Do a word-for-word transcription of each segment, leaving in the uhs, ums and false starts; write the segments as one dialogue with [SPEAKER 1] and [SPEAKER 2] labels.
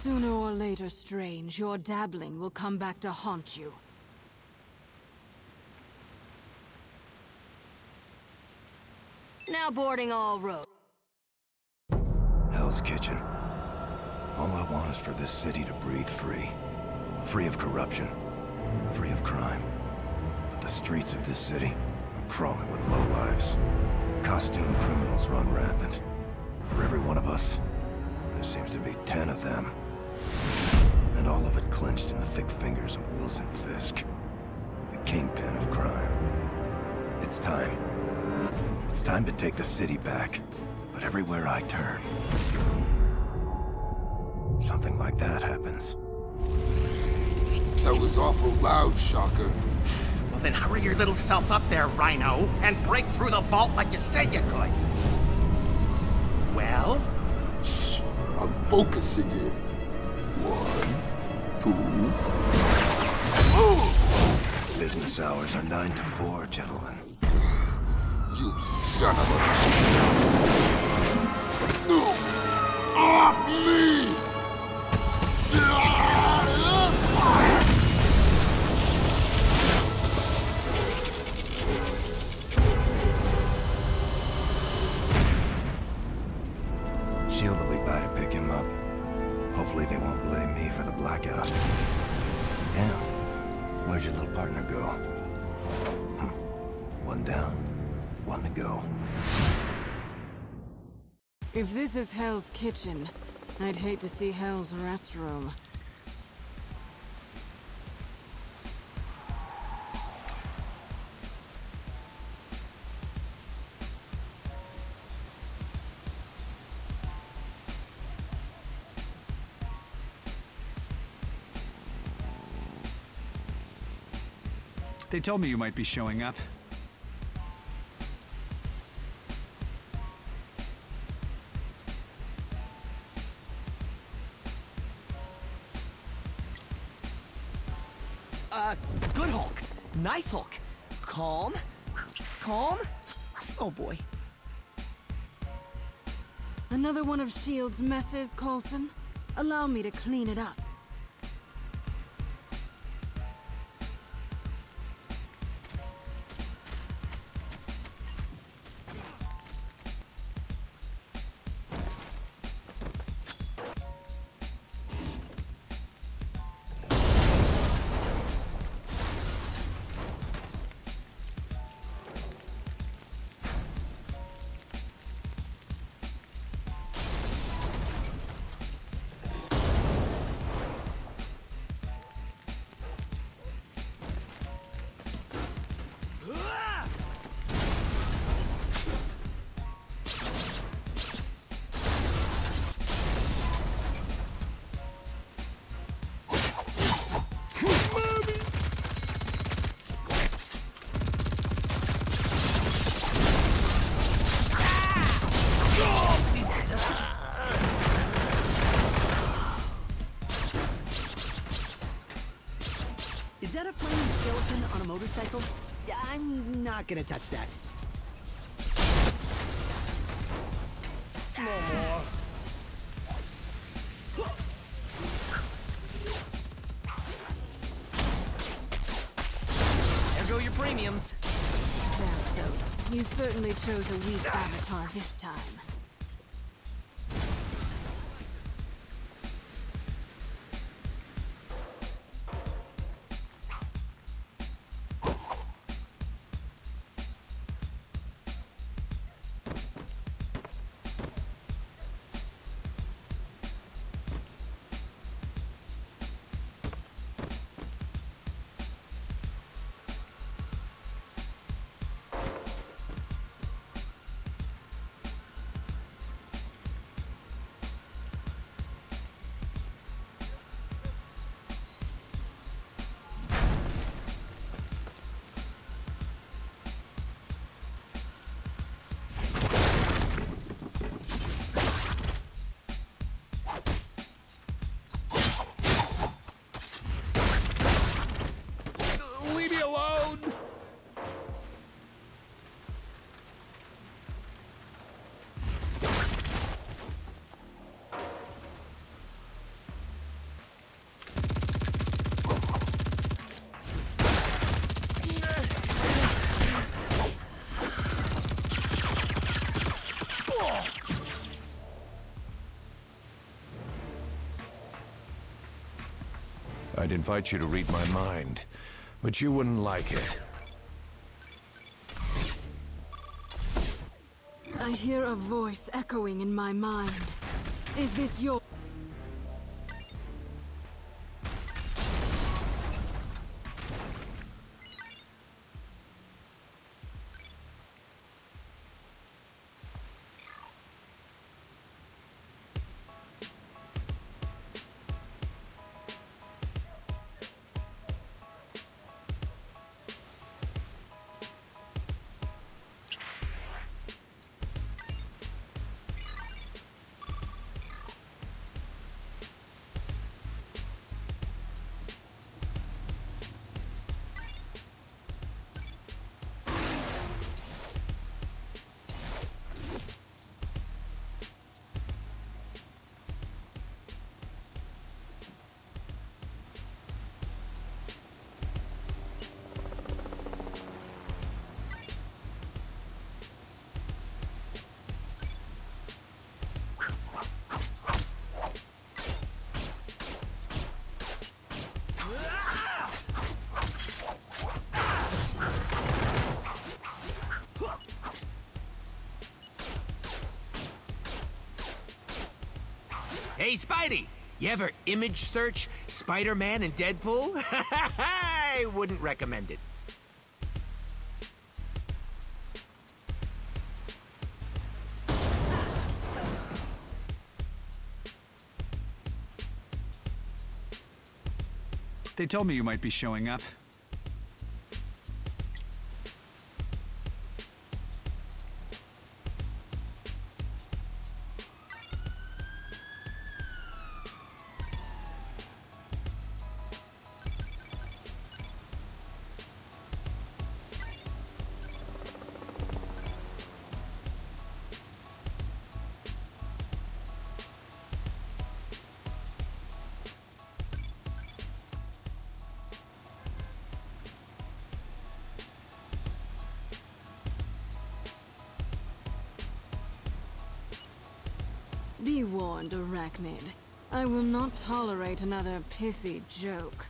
[SPEAKER 1] Sooner or later, Strange, your dabbling will come back to haunt you. Now boarding all roads.
[SPEAKER 2] Hell's Kitchen. All I want is for this city to breathe free. Free of corruption. Free of crime. But the streets of this city are crawling with lowlives. Costume criminals run rampant. For every one of us, there seems to be ten of them. And all of it clenched in the thick fingers of Wilson Fisk. The kingpin of crime. It's time. It's time to take the city back. But everywhere I turn, something like that happens.
[SPEAKER 3] That was awful loud, Shocker.
[SPEAKER 4] Well then hurry your little self up there, Rhino, and break through the vault like you said you could. Well?
[SPEAKER 3] Shh, I'm focusing it. One, two... Move!
[SPEAKER 2] Business hours are nine to four, gentlemen.
[SPEAKER 3] You son of a... No! Off me!
[SPEAKER 2] Shield will be by to pick him up. Hopefully they won't blame me for the blackout. Damn. Where'd your little partner go? One down, one to go.
[SPEAKER 1] If this is Hell's Kitchen, I'd hate to see Hell's restroom.
[SPEAKER 5] They told me you might be showing up.
[SPEAKER 6] Uh, good Hulk. Nice Hulk. Calm. Calm. Oh boy.
[SPEAKER 1] Another one of S H I E L D's messes, Coulson? Allow me to clean it up.
[SPEAKER 6] Is that a flaming skeleton on a motorcycle? Yeah, I'm not gonna touch that. No more. There go your premiums.
[SPEAKER 1] Zapdos, you certainly chose a weak avatar this time.
[SPEAKER 7] I'd invite you to read my mind, but you wouldn't like it.
[SPEAKER 1] I hear a voice echoing in my mind. Is this your...
[SPEAKER 8] Hey, Spidey! You ever image search Spider-Man and Deadpool? I wouldn't recommend it.
[SPEAKER 5] They told me you might be showing up.
[SPEAKER 1] Be warned, Arachnid. I will not tolerate another pithy joke.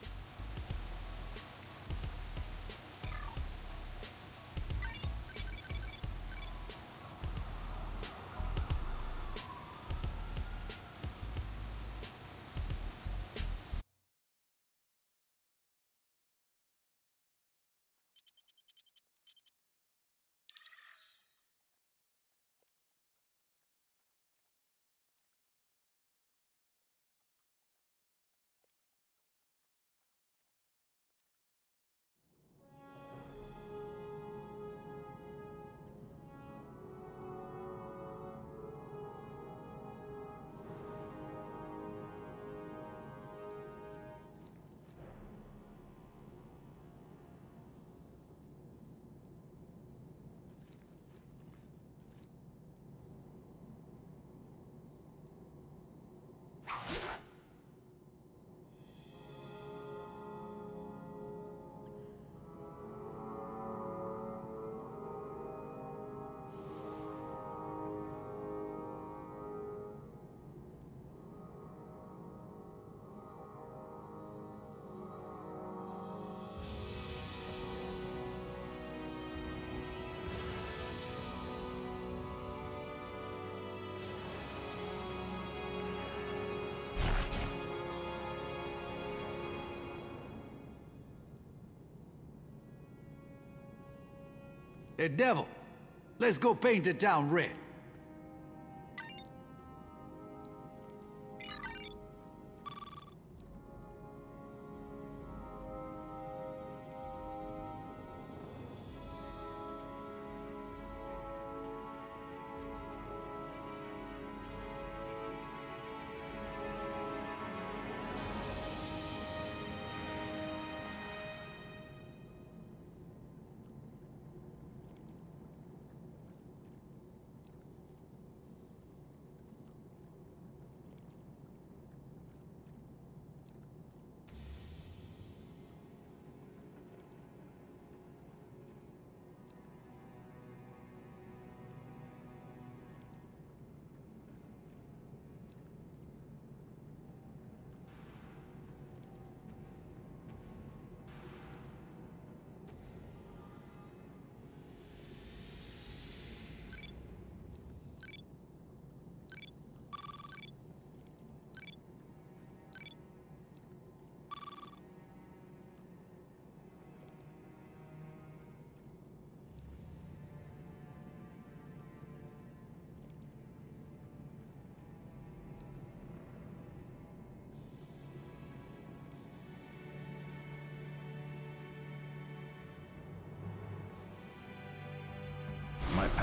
[SPEAKER 9] Hey, Devil, let's go paint the town red.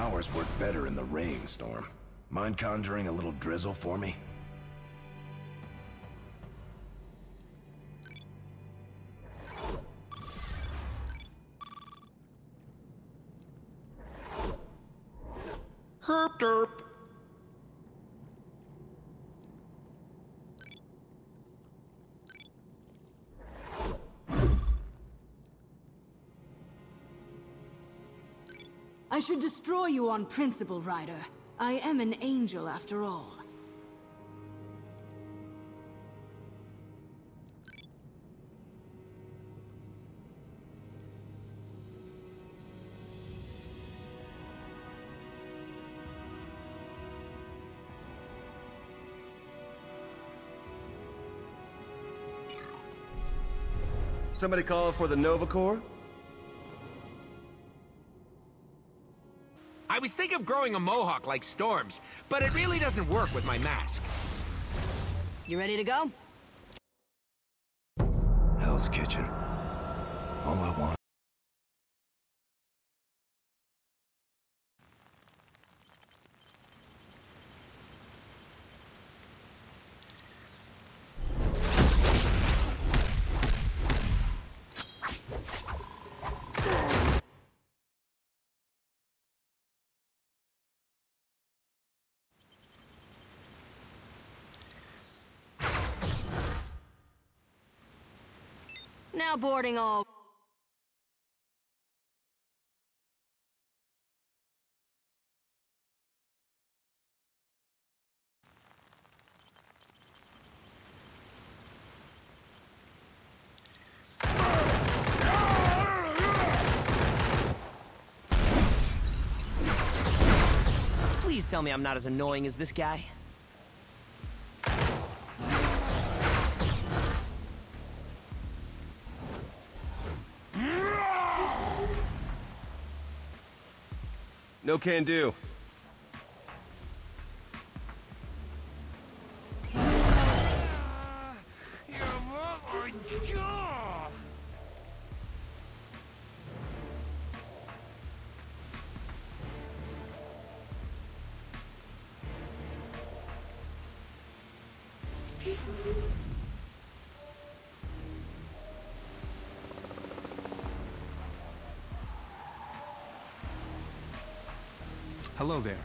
[SPEAKER 2] powers work better in the rain, Storm. Mind conjuring a little drizzle for me?
[SPEAKER 8] Herp derp.
[SPEAKER 1] I should destroy you on principle, Ryder. I am an angel after all.
[SPEAKER 10] Somebody call for the Nova Corps?
[SPEAKER 8] I was thinking of growing a mohawk like Storm's, but it really doesn't work with my mask.
[SPEAKER 11] You ready to go?
[SPEAKER 2] Hell's Kitchen. All I want.
[SPEAKER 11] Now boarding all.
[SPEAKER 6] Please tell me I'm not as annoying as this guy.
[SPEAKER 10] No can do.
[SPEAKER 5] Hello there.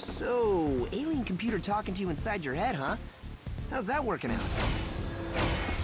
[SPEAKER 6] So, alien computer talking to you inside your head, huh? How's that working out?